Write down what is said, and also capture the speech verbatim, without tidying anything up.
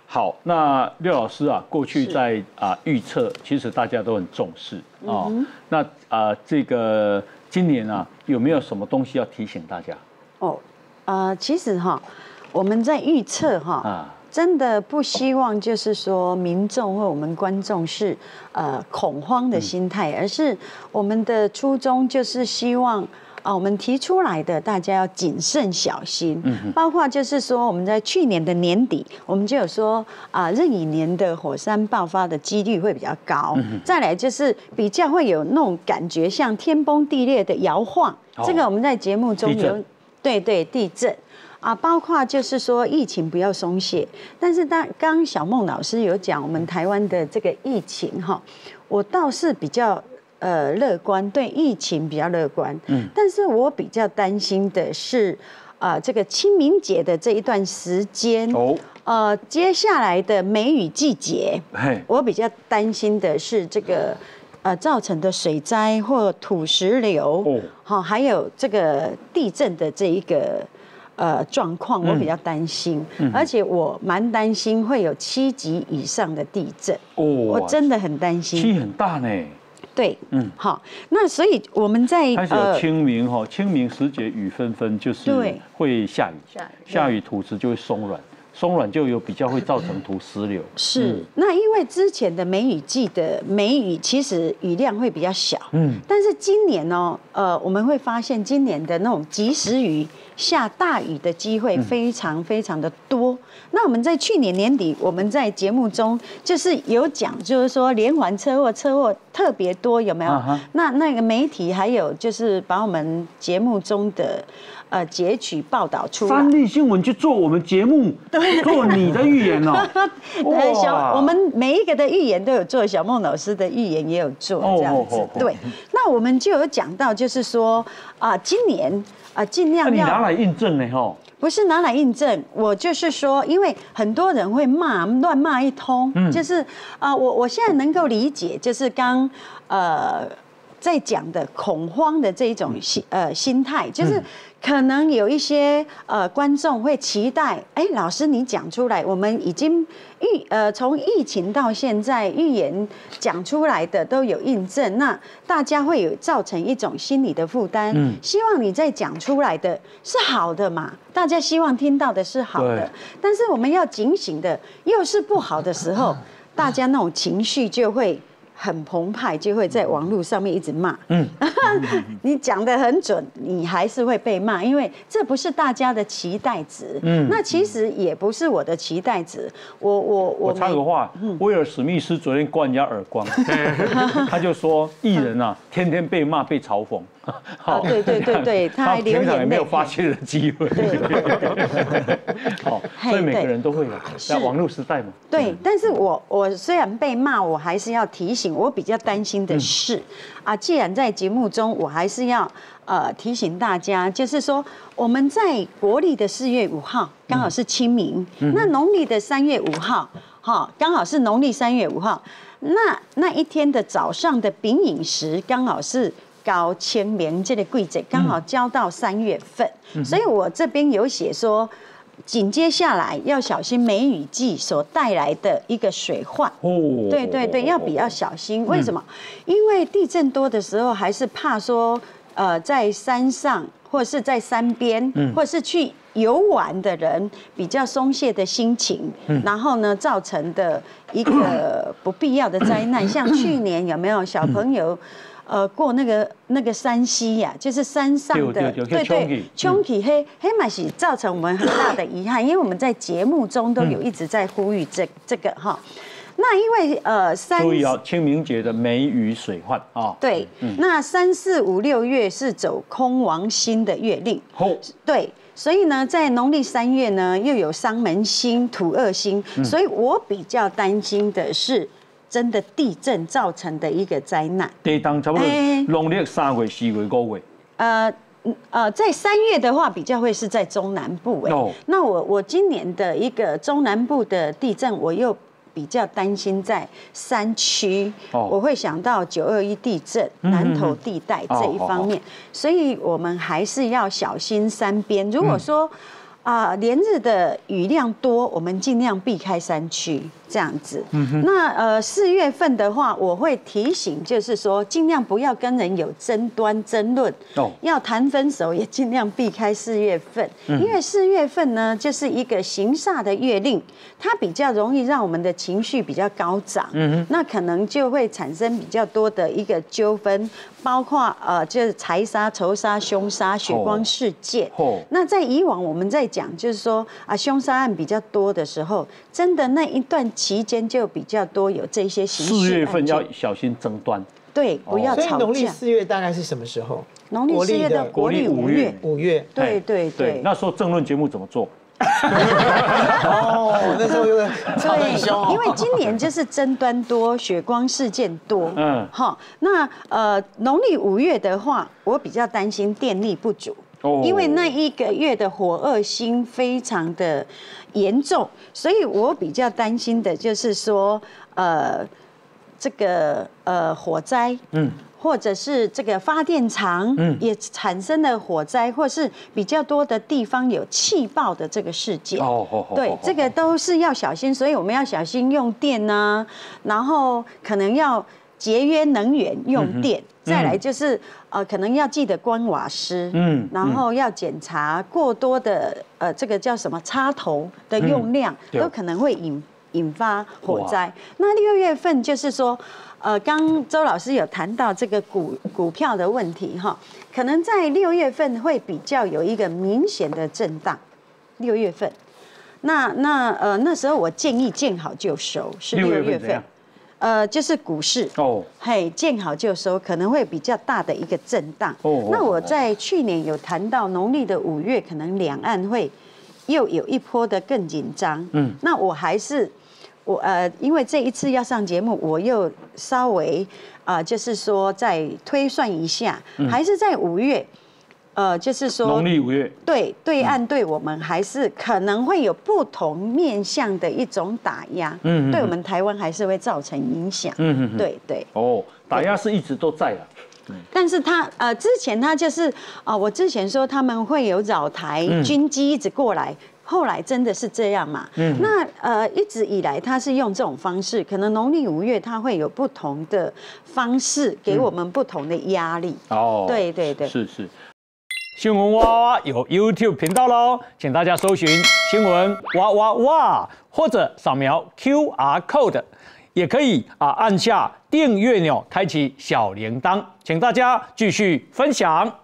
好，那廖老师啊，过去在啊预测，其实大家都很重视啊。嗯、那啊，这个今年啊，有没有什么东西要提醒大家？ 哦，呃，其实哈，我们在预测哈，啊、真的不希望就是说民众或我们观众是呃恐慌的心态，嗯、而是我们的初衷就是希望。啊，我们提出来的，大家要谨慎小心。嗯，包括就是说，我们在去年的年底，我们就有说啊，壬寅年的火山爆发的几率会比较高。嗯，再来就是比较会有那种感觉，像天崩地裂的摇晃。哦、这个我们在节目中有，对对，地震啊，包括就是说疫情不要松懈。但是当刚刚小孟老师有讲，我们台湾的这个疫情哈，我倒是比较。呃，乐观，对疫情比较乐观，嗯，但是我比较担心的是，啊、呃，这个清明节的这一段时间，哦，呃，接下来的梅雨季节，我比较担心的是这个，呃，造成的水灾或土石流，哦，好，还有这个地震的这一个。呃，状况我比较担心，嗯、而且我蛮担心会有七级以上的地震，哦，我真的很担心， 七很大呢。 对，嗯，好，那所以我们在开始有清明哈，清明时节雨纷纷，就是会下雨，下雨土质就会松软，松软就有比较会造成土石流。 是，嗯、那因为之前的梅雨季的梅雨其实雨量会比较小，嗯，但是今年呢，呃，我们会发现今年的那种及时雨。下大雨的机会非常非常的多。嗯、那我们在去年年底，我们在节目中就是有讲，就是说连环车祸，车祸特别多，有没有？啊、那那个媒体还有就是把我们节目中的呃截取报道出来。 三立新闻去做我们节目，做你的预言哦。 对，小我们每一个的预言都有做，小孟老师的预言也有做这样子。对，那我们就有讲到，就是说啊、呃，今年。啊，尽量要。 你拿来印证呢？吼， 不是拿来印证，我就是说，因为很多人会骂，乱骂一通，嗯、就是啊、呃，我我现在能够理解，就是刚呃在讲的恐慌的这一种心呃心态，就是可能有一些呃观众会期待，哎，老师你讲出来，我们已经预呃从疫情到现在预言讲出来的都有印证，那大家会有造成一种心理的负担，嗯，希望你在讲出来的是好的嘛，大家希望听到的是好的，但是我们要警醒的，又是不好的时候，大家那种情绪就会。很澎湃，就会在网络上面一直骂。嗯，你讲得很准，你还是会被骂，因为这不是大家的期待值。嗯，那其实也不是我的期待值。我我我。 我插个话，威尔史密斯昨天灌人家耳光，他就说艺人啊，天天被骂被嘲讽。 好，对对对对，他还流眼泪， 也没有发泄的机会。对对对。好，所以每个人都会有，在网络时代嘛。 对，但是我我虽然被骂，我还是要提醒。我比较担心的是，嗯、啊，既然在节目中，我还是要呃提醒大家，就是说我们在国历的四月五号刚好是清明，嗯、那农历的三月五号，哈，刚好是农历三月五号，那那一天的早上的丙寅时刚好是高清明这个季节，刚好交到三月份，嗯、所以我这边有写说。紧接下来要小心梅雨季所带来的一个水患。哦，对对对，要比较小心。为什么？因为地震多的时候，还是怕说，呃，在山上或者是在山边，或者是去游玩的人比较松懈的心情，然后呢造成的一个不必要的灾难。像去年有没有小朋友？呃，过那个那个山溪呀、啊，就是山上的，对对，冲起黑黑马是造成我们很大的遗憾，因为我们在节目中都有一直在呼吁这这个哈。那因为呃三， 注意啊，清明节的梅雨水患啊。 对，嗯、那三四五六月是走空王星的月令，哦，对。所以呢，在农历三月呢，又有丧门星、土二星，嗯、所以我比较担心的是。真的地震造成的一个灾难。 地震差不多农历三月、四月、五月。 呃呃，在三月的话，比较会是在中南部哎。哦。那我我今年的一个中南部的地震，我又比较担心在山区，哦、我会想到九二一地震、南投地带这一方面，嗯、所以我们还是要小心山边。如果说。 啊，连日的雨量多，我们尽量避开山区这样子。嗯、那呃，四月份的话，我会提醒，就是说尽量不要跟人有争端、争论。哦，要谈分手也尽量避开四月份，嗯、因为四月份呢，就是一个行煞的月令，它比较容易让我们的情绪比较高涨。嗯那可能就会产生比较多的一个纠纷，包括呃，就是财杀、仇杀、凶杀、血光事件。哦，那在以往我们在讲，就是说啊，凶杀案比较多的时候，真的那一段期间就比较多有这些刑事案件。 四月份要小心争端， 对，不要吵架。 所以农历四月大概是什么时候？ 农历四月的国历五月。 五月， 对对对。 那时候政论节目怎么做？ 哦，那时候有吵得很凶。 因为今年就是争端多，血光事件多。嗯，好，那呃，农历五月的话，我比较担心电力不足。因为那一个月的火恶星非常的严重，所以我比较担心的就是说，呃，这个呃火灾，嗯，或者是这个发电厂，嗯，也产生了火灾，或是比较多的地方有气爆的这个事件。哦哦哦，对，这个都是要小心，所以我们要小心用电啊，然后可能要节约能源用电。再来就是呃，可能要记得关瓦斯，嗯，然后要检查过多的呃，这个叫什么插头的用量，都可能会引引发火灾。那六月份就是说，呃，刚周老师有谈到这个股股票的问题哈，可能在六月份会比较有一个明显的震荡。六月份，那那呃那时候我建议见好就收，是六月份。呃，就是股市哦，嘿，见好就收，可能会比较大的一个震荡。哦，那我在去年有谈到农历的五月，可能两岸会又有一波的更紧张。嗯，那我还是我呃，因为这一次要上节目，我又稍微啊、呃，就是说再推算一下，嗯、还是在五月。呃，就是说， 农历五月， 对对岸对我们还是可能会有不同面向的一种打压，嗯，对我们台湾还是会造成影响，嗯嗯，对对。 哦，打压是一直都在的， 但是他呃，之前他就是啊、呃，我之前说他们会有扰台军机一直过来。后来真的是这样嘛？嗯，那呃一直以来他是用这种方式，可能农历五月他会有不同的方式给我们不同的压力。哦，对对对， 是是。新闻哇哇有 YouTube 频道喽，请大家搜寻新闻哇哇哇，或者扫描 Q R code， 也可以啊按下订阅钮，开启小铃铛，请大家继续分享。